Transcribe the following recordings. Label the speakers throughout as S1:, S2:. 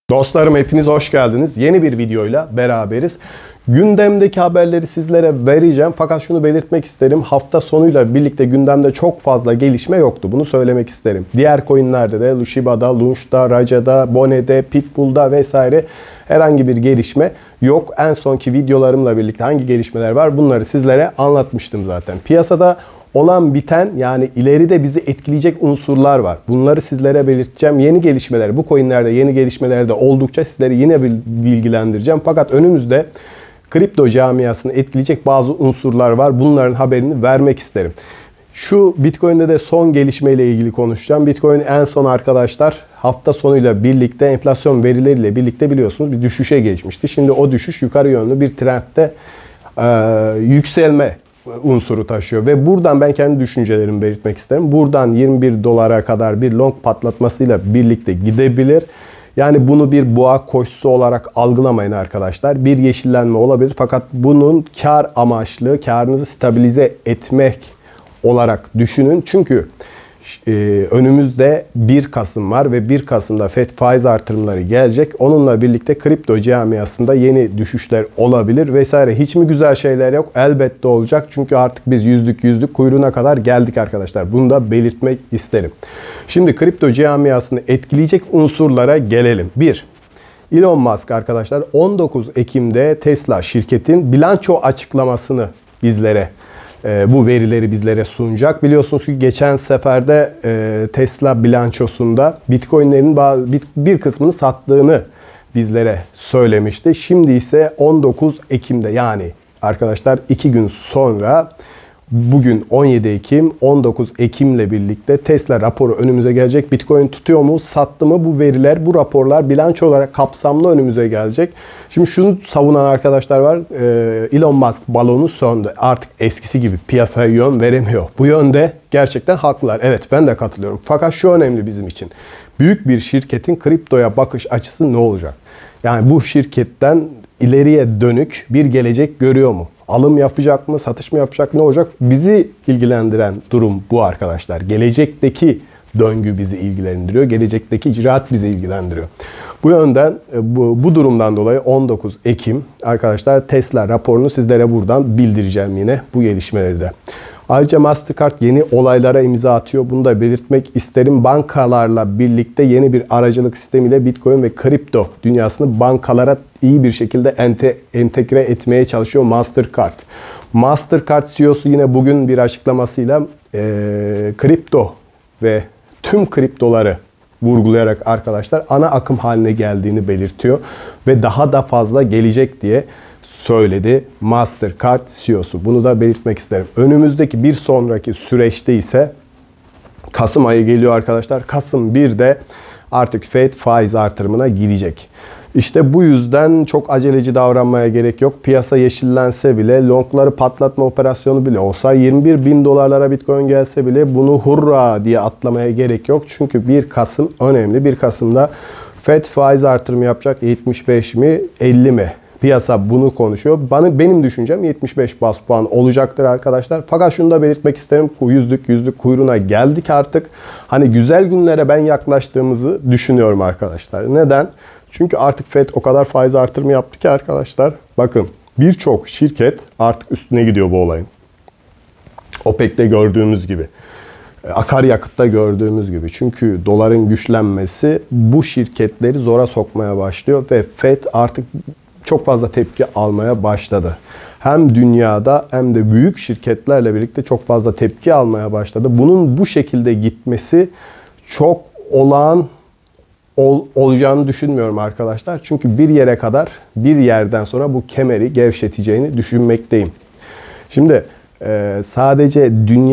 S1: Dostlarım hepiniz hoş geldiniz. Yeni bir videoyla beraberiz. Gündemdeki haberleri sizlere vereceğim. Fakat şunu belirtmek isterim. Hafta sonuyla birlikte gündemde çok fazla gelişme yoktu. Bunu söylemek isterim. Diğer coinlerde de Shiba'da, Launch'da, Raja'da, Bone'de, Pitbull'da vesaire herhangi bir gelişme yok. En sonki videolarımla birlikte hangi gelişmeler var bunları sizlere anlatmıştım zaten. Piyasada olan biten, yani ileride bizi etkileyecek unsurlar var. Bunları sizlere belirteceğim. Yeni gelişmeler, bu coinlerde yeni gelişmeler de oldukça sizleri yine bilgilendireceğim. Fakat önümüzde kripto camiasını etkileyecek bazı unsurlar var. Bunların haberini vermek isterim. Şu Bitcoin'de de son gelişmeyle ilgili konuşacağım. Bitcoin en son arkadaşlar hafta sonuyla birlikte enflasyon verileriyle birlikte biliyorsunuz bir düşüşe geçmişti. Şimdi o düşüş yukarı yönlü bir trendde yükselme unsuru taşıyor ve buradan ben kendi düşüncelerimi belirtmek isterim. Buradan 21 dolara kadar bir long patlatmasıyla birlikte gidebilir. Yani bunu bir boğa koşusu olarak algılamayın arkadaşlar. Bir yeşillenme olabilir fakat bunun kar amaçlı, karınızı stabilize etmek olarak düşünün. Çünkü önümüzde 1 Kasım var ve 1 Kasım'da FED faiz artırımları gelecek. Onunla birlikte kripto camiasında yeni düşüşler olabilir vesaire. Hiç mi güzel şeyler yok? Elbette olacak. Çünkü artık biz yüzlük kuyruğuna kadar geldik arkadaşlar. Bunu da belirtmek isterim. Şimdi kripto camiasını etkileyecek unsurlara gelelim. 1. Elon Musk arkadaşlar 19 Ekim'de Tesla şirketin bilanço açıklamasını bizlere bu verileri bizlere sunacak. Biliyorsunuz ki geçen seferde Tesla bilançosunda Bitcoin'lerin bir kısmını sattığını bizlere söylemişti. Şimdi ise 19 Ekim'de, yani arkadaşlar 2 gün sonra, bugün 17 Ekim, 19 Ekim ile birlikte Tesla raporu önümüze gelecek. Bitcoin tutuyor mu, sattı mı, bu veriler, bu raporlar bilanço olarak kapsamlı önümüze gelecek. Şimdi şunu savunan arkadaşlar var. Elon Musk balonu söndü. Artık eskisi gibi piyasaya yön veremiyor. Bu yönde gerçekten haklılar. Evet, ben de katılıyorum. Fakat şu önemli bizim için. Büyük bir şirketin kriptoya bakış açısı ne olacak? Yani bu şirketten ileriye dönük bir gelecek görüyor mu? Alım yapacak mı? Satış mı yapacak? Ne olacak? Bizi ilgilendiren durum bu arkadaşlar. Gelecekteki döngü bizi ilgilendiriyor. Gelecekteki icraat bizi ilgilendiriyor. Bu yönden, bu durumdan dolayı 19 Ekim arkadaşlar Tesla raporunu sizlere buradan bildireceğim yine bu gelişmeleri de. Ayrıca Mastercard yeni olaylara imza atıyor. Bunu da belirtmek isterim. Bankalarla birlikte yeni bir aracılık sistemiyle Bitcoin ve kripto dünyasını bankalara iyi bir şekilde entegre etmeye çalışıyor Mastercard. Mastercard CEO'su yine bugün bir açıklamasıyla kripto ve tüm kriptoları vurgulayarak arkadaşlar ana akım haline geldiğini belirtiyor ve daha da fazla gelecek diye söyledi Mastercard CEO'su. Bunu da belirtmek isterim. Önümüzdeki bir sonraki süreçte ise Kasım ayı geliyor arkadaşlar. Kasım 1'de artık FED faiz artırımına gidecek. İşte bu yüzden çok aceleci davranmaya gerek yok. Piyasa yeşillense bile, longları patlatma operasyonu bile olsa, 21 bin dolarlara Bitcoin gelse bile bunu hurra diye atlamaya gerek yok. Çünkü 1 Kasım önemli. 1 Kasım'da FED faiz artırımı yapacak. 75 mi, 50 mi? Piyasa bunu konuşuyor. Benim düşüncem 75 bas puan olacaktır arkadaşlar. Fakat şunu da belirtmek isterim. Yüzlük kuyruğuna geldik artık. Hani güzel günlere ben yaklaştığımızı düşünüyorum arkadaşlar. Neden? Çünkü artık FED o kadar faiz artırımı yaptı ki arkadaşlar. Bakın, birçok şirket artık üstüne gidiyor bu olayın. OPEC'te gördüğümüz gibi. Akaryakıtta gördüğümüz gibi. Çünkü doların güçlenmesi bu şirketleri zora sokmaya başlıyor ve FED artık çok fazla tepki almaya başladı. Hem dünyada hem de büyük şirketlerle birlikte çok fazla tepki almaya başladı. Bunun bu şekilde gitmesi çok olağan olacağını düşünmüyorum arkadaşlar. Çünkü bir yere kadar, bir yerden sonra bu kemeri gevşeteceğini düşünmekteyim. Şimdi sadece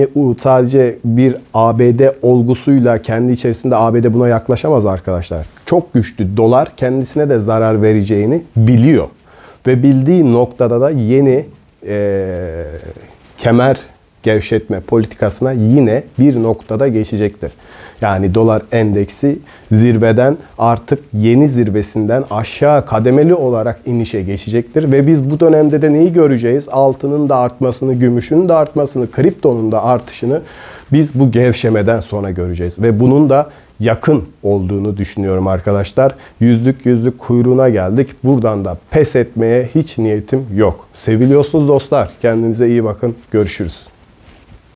S1: bir ABD olgusuyla kendi içerisinde ABD buna yaklaşamaz arkadaşlar. Çok güçlü dolar kendisine de zarar vereceğini biliyor. Ve bildiği noktada da yeni kemer gevşetme politikasına yine bir noktada geçecektir. Yani dolar endeksi zirveden artık yeni zirvesinden aşağı kademeli olarak inişe geçecektir. Ve biz bu dönemde de neyi göreceğiz? Altının da artmasını, gümüşün de artmasını, kriptonun da artışını biz bu gevşemeden sonra göreceğiz. Ve bunun da yakın olduğunu düşünüyorum arkadaşlar. Yüzlük kuyruğuna geldik. Buradan da pes etmeye hiç niyetim yok. Seviliyorsunuz dostlar. Kendinize iyi bakın. Görüşürüz.